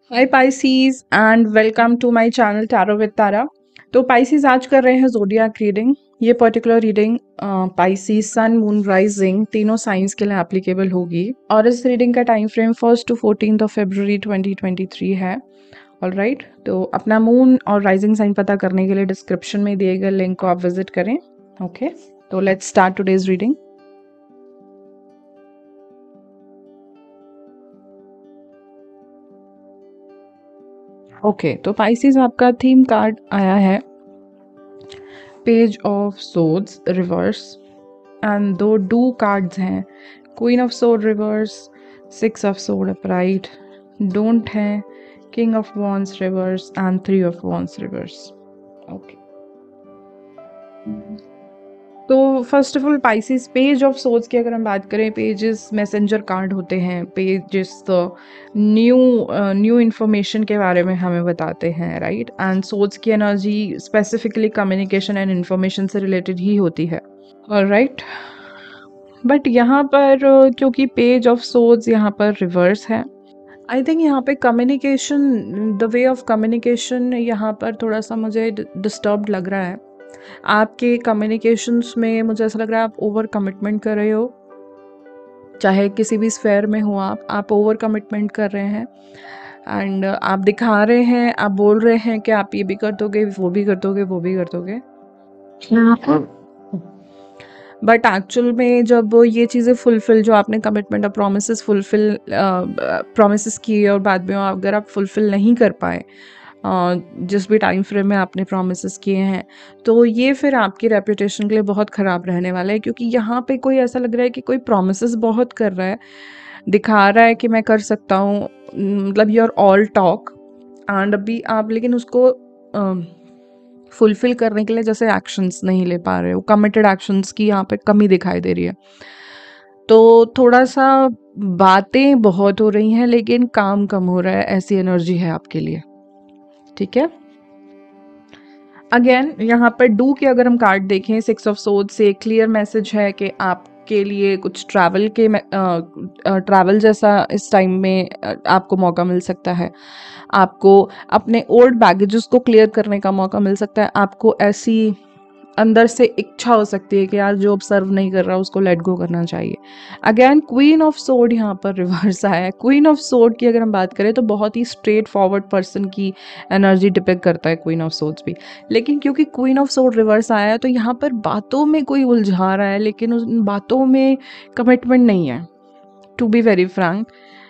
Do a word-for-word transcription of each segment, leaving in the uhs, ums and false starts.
Hi Pisces and welcome to my channel tarot with Tara. तो Pisces आज कर रहे हैं ज़ोडिएक रीडिंग। ये particular reading Pisces sun moon rising तीनों साइंस के लिए एप्लीकेबल होगी और इस रीडिंग का time frame first to fourteen of February twenty twenty three है। All right right? तो अपना मून और राइजिंग साइन पता करने के लिए डिस्क्रिप्शन में दिए गए लिंक को आप विजिट करें। Okay okay? तो let's start today's reading. Okay okay, तो पाइसीज आपका थीम कार्ड आया है page of swords reverse and दो डू कार्ड्स हैं, queen of sword reverse, six of sword upright, don't है, king of wands reverse and three of wands reverse. Okay, तो first of all Pisces page of swords की अगर हम बात करें, pages messenger card होते हैं। पेजेस न्यू न्यू इन्फॉर्मेशन के बारे में हमें बताते हैं, राइट। एंड सोर्ड्स की energy specifically communication and information से रिलेटेड ही होती है, राइट। बट यहाँ पर क्योंकि पेज ऑफ सोर्ड्स यहाँ पर रिवर्स है, आई थिंक यहाँ पे communication, the way of communication यहाँ पर थोड़ा सा मुझे डिस्टर्ब लग रहा है। आपके कम्युनिकेशंस में मुझे ऐसा लग रहा है आप ओवर कमिटमेंट कर रहे हो, चाहे किसी भी स्फेयर में हो, आप आप ओवर कमिटमेंट कर रहे हैं एंड आप दिखा रहे हैं, आप बोल रहे हैं कि आप ये भी कर दोगे, वो भी कर दोगे, वो भी कर दोगे, बट एक्चुअल में जब ये चीज़ें फुलफिल, जो आपने कमिटमेंट और प्रोमिसेस फुलफिल प्रोमिसेस किए और बाद में अगर आप फुलफिल नहीं कर पाए जिस भी टाइम फ्रेम में आपने प्रोमिसेस किए हैं, तो ये फिर आपकी रेपुटेशन के लिए बहुत ख़राब रहने वाला है। क्योंकि यहाँ पे कोई ऐसा लग रहा है कि कोई प्रोमिसेस बहुत कर रहा है, दिखा रहा है कि मैं कर सकता हूँ, मतलब योर ऑल टॉक एंड अभी आप लेकिन उसको फुलफिल करने के लिए जैसे एक्शंस नहीं ले पा रहे हो, कमिटेड एक्शंस की यहाँ पे कमी दिखाई दे रही है। तो थोड़ा सा बातें बहुत हो रही हैं लेकिन काम कम हो रहा है, ऐसी एनर्जी है आपके लिए, ठीक है। अगेन यहाँ पर डू के अगर हम कार्ड देखें, सिक्स ऑफ सोर्ड्स से क्लियर मैसेज है कि आपके लिए कुछ ट्रैवल के ट्रैवल जैसा इस टाइम में आपको मौका मिल सकता है। आपको अपने ओल्ड बैगेजेस को क्लियर करने का मौका मिल सकता है। आपको ऐसी अंदर से इच्छा हो सकती है कि यार जो अब सर्व नहीं कर रहा उसको लेट गो करना चाहिए। अगेन क्वीन ऑफ सोर्ड यहाँ पर रिवर्स आया है। क्वीन ऑफ सोर्ड की अगर हम बात करें तो बहुत ही स्ट्रेट फॉरवर्ड पर्सन की एनर्जी डिपेक्ट करता है क्वीन ऑफ सोर्ड्स भी, लेकिन क्योंकि क्वीन ऑफ सोर्ड रिवर्स आया है तो यहाँ पर बातों में कोई उलझा रहा है लेकिन उन बातों में कमिटमेंट नहीं है। टू बी वेरी फ्रैंक,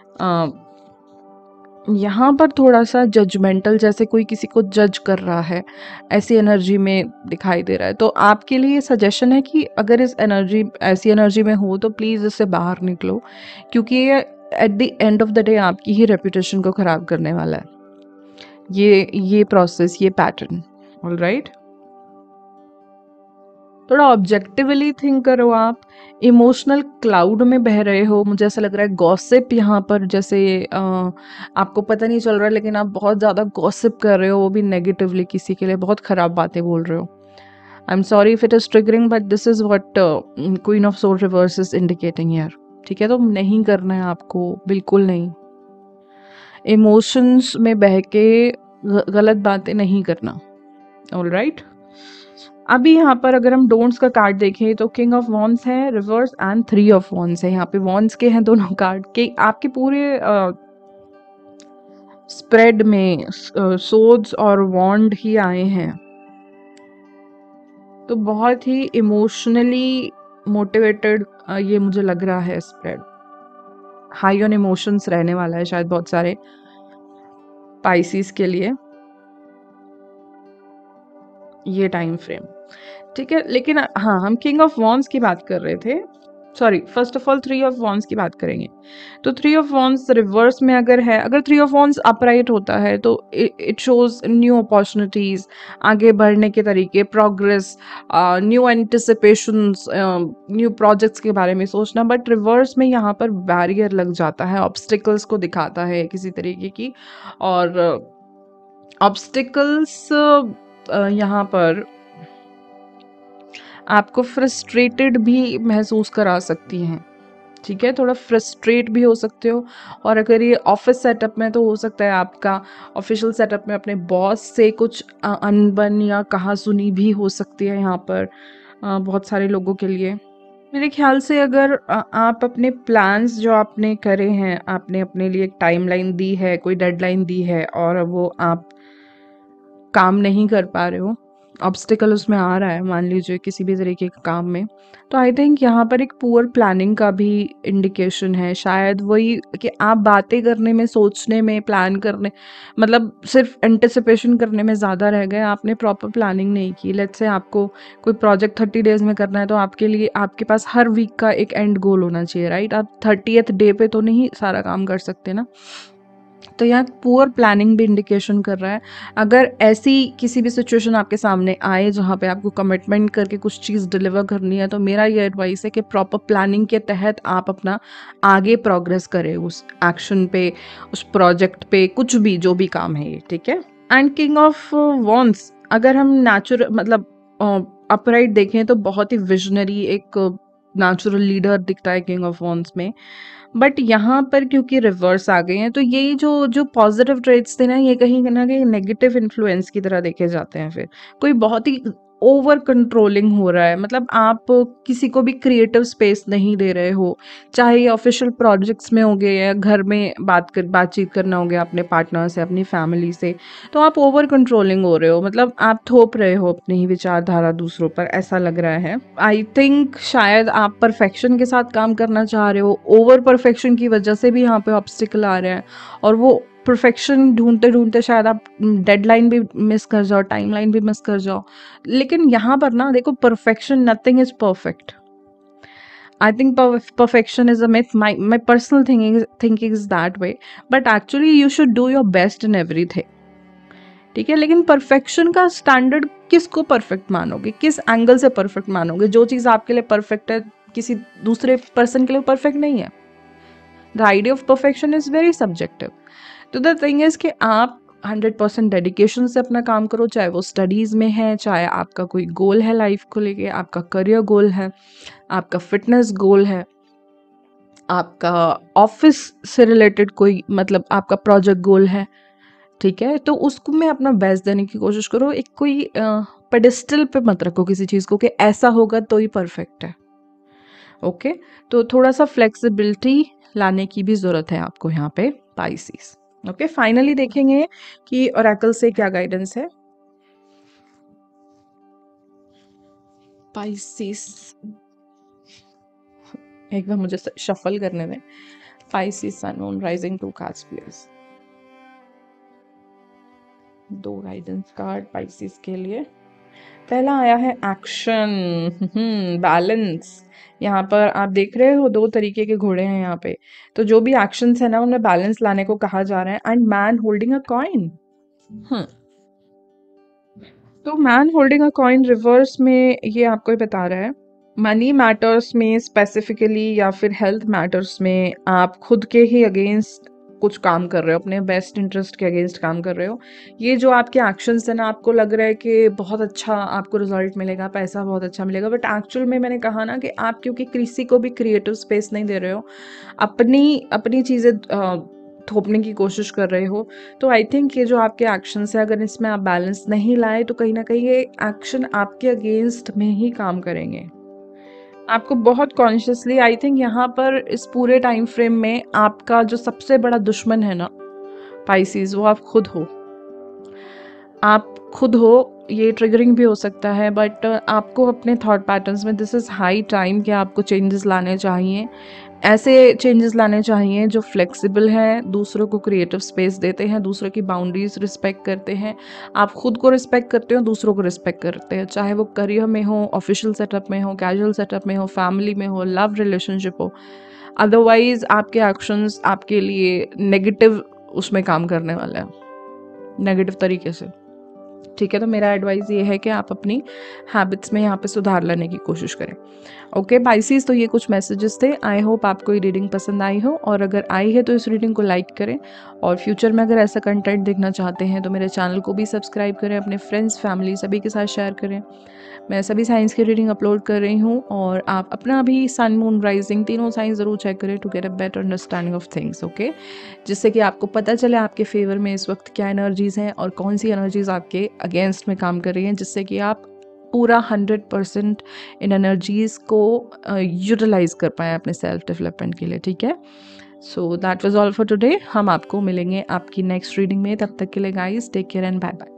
यहाँ पर थोड़ा सा जजमेंटल, जैसे कोई किसी को जज कर रहा है, ऐसी एनर्जी में दिखाई दे रहा है। तो आपके लिए सजेशन है कि अगर इस एनर्जी ऐसी एनर्जी में हो तो प्लीज़ इससे बाहर निकलो, क्योंकि ये at the end of the day आपकी ही रेपुटेशन को ख़राब करने वाला है, ये ये प्रोसेस, ये पैटर्न। ऑल राइट, थोड़ा ऑब्जेक्टिवली थिंक करो। आप इमोशनल क्लाउड में बह रहे हो, मुझे ऐसा लग रहा है। गॉसिप यहाँ पर जैसे आ, आपको पता नहीं चल रहा है लेकिन आप बहुत ज़्यादा गॉसिप कर रहे हो, वो भी नेगेटिवली, किसी के लिए बहुत ख़राब बातें बोल रहे हो। I am sorry if it is triggering but this is what queen of sword reverse is indicating here, ठीक है। तो नहीं करना है आपको, बिल्कुल नहीं। इमोशंस में बह के गलत बातें नहीं करना। ऑल राइट, अभी यहाँ पर अगर हम डोंट्स का कार्ड देखें तो किंग ऑफ वॉन्ड्स है reverse and three of wands है। यहाँ पे वॉन्ड्स के हैं दोनों कार्ड के। आपके पूरे स्प्रेड में सोर्ड्स और वॉन्ड ही आए हैं, तो बहुत ही इमोशनली मोटिवेटेड ये मुझे लग रहा है स्प्रेड। हाई ऑन इमोशंस रहने वाला है शायद बहुत सारे पाइसिस के लिए ये टाइम फ्रेम, ठीक है। लेकिन हाँ, हम किंग ऑफ वॉन्ड्स की बात कर रहे थे, sorry, first of all three of wands की बात करेंगे। तो थ्री ऑफ वॉन्ड्स रिवर्स में अगर है, अगर थ्री ऑफ वॉन्ड्स अपराइट होता है तो इट शोज न्यू अपॉर्चुनिटीज, आगे बढ़ने के तरीके, progress, new anticipations, new projects के बारे में सोचना। बट रिवर्स में यहाँ पर बैरियर लग जाता है, ऑब्स्टिकल्स को दिखाता है किसी तरीके की, और ऑब्स्टिकल्स यहाँ पर आपको फ्रस्ट्रेटेड भी महसूस करा सकती हैं, ठीक है, थोड़ा फ्रस्ट्रेट भी हो सकते हो। और अगर ये ऑफिस सेटअप में, तो हो सकता है आपका ऑफिशियल सेटअप में अपने बॉस से कुछ अ, अनबन या कहा सुनी भी हो सकती है यहाँ पर अ, बहुत सारे लोगों के लिए। मेरे ख्याल से अगर अ, आप अपने प्लान्स जो आपने करे हैं, आपने अपने लिए एक टाइमलाइन दी है, कोई डेडलाइन दी है, और वो आप काम नहीं कर पा रहे हो, ऑब्स्टिकल उसमें आ रहा है, मान लीजिए किसी भी तरीके के काम में, तो आई थिंक यहाँ पर एक पुअर प्लानिंग का भी इंडिकेशन है। शायद वही कि आप बातें करने में, सोचने में, प्लान करने, मतलब सिर्फ एंटिसिपेशन करने में ज़्यादा रह गए, आपने प्रॉपर प्लानिंग नहीं की। लेट्स से आपको कोई प्रोजेक्ट थर्टी डेज में करना है, तो आपके लिए आपके पास हर वीक का एक एंड गोल होना चाहिए, राइट? आप थर्टीएथ डे पे तो नहीं सारा काम कर सकते ना। तो यहाँ पुअर प्लानिंग भी इंडिकेशन कर रहा है। अगर ऐसी किसी भी सिचुएशन आपके सामने आए जहाँ पे आपको कमिटमेंट करके कुछ चीज़ डिलीवर करनी है, तो मेरा ये एडवाइस है कि प्रॉपर प्लानिंग के तहत आप अपना आगे प्रोग्रेस करें उस एक्शन पे, उस प्रोजेक्ट पे, कुछ भी जो भी काम है ये, ठीक है। एंड किंग ऑफ वॉन्ड्स, अगर हम नेचुरल मतलब अपराइट देखें तो बहुत ही विजनरी एक नेचुरल लीडर दिखता है किंग ऑफ वॉन्ड्स में। बट यहाँ पर क्योंकि रिवर्स आ गए हैं, तो ये जो जो पॉजिटिव ट्रेड्स थे ना, ये कहीं ना कहीं नेगेटिव इन्फ्लुएंस की तरह देखे जाते हैं। फिर कोई बहुत ही ओवर कंट्रोलिंग हो रहा है, मतलब आप किसी को भी क्रिएटिव स्पेस नहीं दे रहे हो, चाहे ये ऑफिशियल प्रोजेक्ट्स में हो गए या घर में बात कर बातचीत करना हो गया अपने पार्टनर से, अपनी फैमिली से, तो आप ओवर कंट्रोलिंग हो रहे हो, मतलब आप थोप रहे हो अपनी ही विचारधारा दूसरों पर, ऐसा लग रहा है। आई थिंक शायद आप परफेक्शन के साथ काम करना चाह रहे हो, ओवर परफेक्शन की वजह से भी यहाँ पे ऑब्स्टिकल आ रहे हैं, और वो परफेक्शन ढूंढते ढूंढते शायद आप डेडलाइन भी मिस कर जाओ, टाइमलाइन भी मिस कर जाओ। लेकिन यहाँ पर ना देखो, perfection, nothing is perfect. I think perf- perfection is a myth. My my personal thinking thinking is that way. But actually, you should do your best in everything. ठीक है, लेकिन परफेक्शन का स्टैंडर्ड किसको परफेक्ट मानोगे, किस angle से perfect मानोगे? जो चीज़ आपके लिए परफेक्ट है, किसी दूसरे पर्सन के लिए परफेक्ट नहीं है। The idea of perfection is very subjective. तो द थिंग इज कि आप हंड्रेड परसेंट डेडिकेशन से अपना काम करो, चाहे वो स्टडीज़ में है, चाहे आपका कोई गोल है लाइफ को लेके, आपका करियर गोल है, आपका फिटनेस गोल है, आपका ऑफिस से रिलेटेड कोई मतलब आपका प्रोजेक्ट गोल है, ठीक है, तो उसको में अपना बेस्ट देने की कोशिश करो। एक कोई पेडिस्टल पे मत रखो किसी चीज़ को कि ऐसा होगा तो ही परफेक्ट है। ओके, तो थोड़ा सा फ्लेक्सिबिलिटी लाने की भी ज़रूरत है आपको यहाँ पे पाइसिस। ओके, फाइनली देखेंगे कि ओरेकल से क्या गाइडेंस है पाइसिस। एक बार मुझे शफल करने दें। Pisces, sun, moon, rising, two cards, please. दो गाइडेंस कार्ड पाइसिस के लिए। पहला आया है एक्शन, बैलेंस। यहाँ पर आप देख रहे हो दो तरीके के घोड़े हैं यहाँ पे, तो जो भी एक्शंस है ना, उनमें बैलेंस लाने को कहा जा रहा है। And man holding a coin. तो man holding a coin reverse में ये आपको ही बता रहा है, मनी मैटर्स में स्पेसिफिकली या फिर हेल्थ मैटर्स में आप खुद के ही अगेंस्ट कुछ काम कर रहे हो, अपने बेस्ट इंटरेस्ट के अगेंस्ट काम कर रहे हो। ये जो आपके एक्शंस है ना, आपको लग रहा है कि बहुत अच्छा आपको रिजल्ट मिलेगा, पैसा बहुत अच्छा मिलेगा, बट एक्चुअल में मैंने कहा ना कि आप क्योंकि किसी को भी क्रिएटिव स्पेस नहीं दे रहे हो, अपनी अपनी चीज़ें थोपने की कोशिश कर रहे हो, तो आई थिंक ये जो आपके एक्शंस है, अगर इसमें आप बैलेंस नहीं लाए, तो कहीं ना कहीं ये एक्शन आपके अगेंस्ट में ही काम करेंगे। आपको बहुत कॉन्शियसली, आई थिंक यहाँ पर इस पूरे टाइम फ्रेम में आपका जो सबसे बड़ा दुश्मन है ना पाइसिस, वो आप खुद हो। आप खुद हो, ये ट्रिगरिंग भी हो सकता है, बट आपको अपने थॉट पैटर्न्स में दिस इज़ हाई टाइम कि आपको चेंजेस लाने चाहिए। ऐसे चेंजेस लाने चाहिए जो फ्लेक्सिबल हैं, दूसरों को क्रिएटिव स्पेस देते हैं, दूसरों की बाउंड्रीज रिस्पेक्ट करते हैं, आप खुद को रिस्पेक्ट करते हो, दूसरों को रिस्पेक्ट करते हैं, चाहे वो करियर में हो, ऑफिशियल सेटअप में हो, कैजुअल सेटअप में हो, फैमिली में हो, लव रिलेशनशिप हो। अदरवाइज आपके एक्शंस आपके लिए नेगेटिव उसमें काम करने वाले हैं, नेगेटिव तरीके से। ठीक है, तो मेरा एडवाइस ये है कि आप अपनी हैबिट्स में यहाँ पे सुधार लाने की कोशिश करें। ओके पाइसिस, तो ये कुछ मैसेजेस थे। आई होप आपको ये रीडिंग पसंद आई हो, और अगर आई है तो इस रीडिंग को लाइक करें, और फ्यूचर में अगर ऐसा कंटेंट देखना चाहते हैं तो मेरे चैनल को भी सब्सक्राइब करें, अपने फ्रेंड्स फैमिली सभी के साथ शेयर करें। मैं सभी साइंस की रीडिंग अपलोड कर रही हूँ, और आप अपना भी सन मून राइजिंग तीनों साइंस ज़रूर चेक करें to get a better understanding of things. Okay, जिससे कि आपको पता चले आपके फेवर में इस वक्त क्या एनर्जीज़ हैं और कौन सी एनर्जीज़ आपके अगेंस्ट में काम कर रही हैं, जिससे कि आप पूरा हंड्रेड परसेंट इन एनर्जीज़ को यूटिलाइज कर पाएँ अपने सेल्फ डेवलपमेंट के लिए। ठीक है, so that was all for today. हम आपको मिलेंगे आपकी नेक्स्ट रीडिंग में, तब तक के लिए guys take care and bye bye.